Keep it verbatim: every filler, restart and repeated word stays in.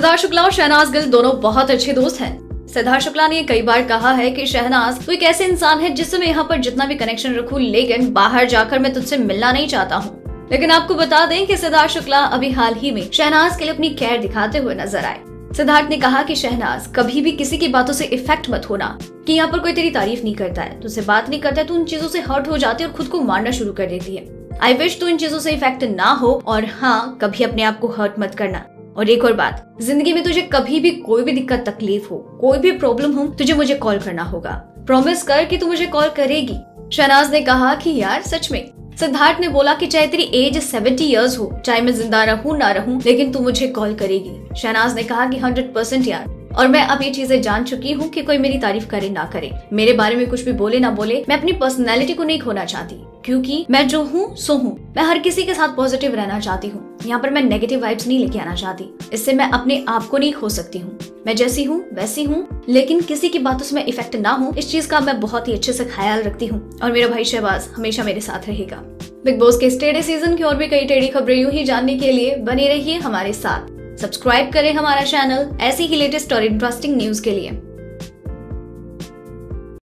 सिद्धार्थ शुक्ला और शहनाज गिल दोनों बहुत अच्छे दोस्त हैं। सिद्धार्थ शुक्ला ने कई बार कहा है कि शहनाज तू एक ऐसे इंसान है जिससे मैं यहाँ पर जितना भी कनेक्शन रखूं, लेकिन बाहर जाकर मैं तुझसे मिलना नहीं चाहता हूँ। लेकिन आपको बता दें कि सिद्धार्थ शुक्ला अभी हाल ही में शहनाज के लिए अपनी केयर दिखाते हुए नजर आए। सिद्धार्थ ने कहा कि शहनाज कभी भी किसी की बातों से इफेक्ट मत होना, कि यहाँ पर कोई तेरी तारीफ नहीं करता है, तुझसे बात नहीं करता है, तू उन चीजों से हर्ट हो जाती है और खुद को मारना शुरू कर देती है। आई विश तू इन चीजों से इफेक्ट ना हो, और हाँ, कभी अपने आप को हर्ट मत करना। और एक और बात, जिंदगी में तुझे कभी भी कोई भी दिक्कत तकलीफ हो, कोई भी प्रॉब्लम हो, तुझे मुझे कॉल करना होगा। प्रॉमिस कर कि तू मुझे कॉल करेगी। शहनाज ने कहा कि यार सच में। सिद्धार्थ ने बोला कि चाहे तेरी एज सेवेंटी इयर्स हो, चाहे मैं जिंदा रहूं ना रहूं, लेकिन तू मुझे कॉल करेगी। शहनाज ने कहा कि हंड्रेड परसेंट यार, और मैं अब ये चीजें जान चुकी हूँ कि कोई मेरी तारीफ करे ना करे, मेरे बारे में कुछ भी बोले ना बोले, मैं अपनी पर्सनैलिटी को नहीं खोना चाहती, क्योंकि मैं जो हूँ सो हूँ। मैं हर किसी के साथ पॉजिटिव रहना चाहती हूँ। यहाँ पर मैं नेगेटिव वाइब्स नहीं लेके आना चाहती। इससे मैं अपने आप को नहीं खो सकती हूँ। मैं जैसी हूँ वैसी हूँ, लेकिन किसी की बातों से मैं इफेक्ट ना हूँ, इस चीज का मैं बहुत ही अच्छे से ख्याल रखती हूँ। और मेरा भाई शहबाज हमेशा मेरे साथ रहेगा। बिग बॉस के इस टेढ़े सीजन की और भी कई टेढ़ी खबरें यूं ही जानने के लिए बने रहिए हमारे साथ। सब्सक्राइब करें हमारा चैनल ऐसी ही लेटेस्ट और इंटरेस्टिंग न्यूज के लिए।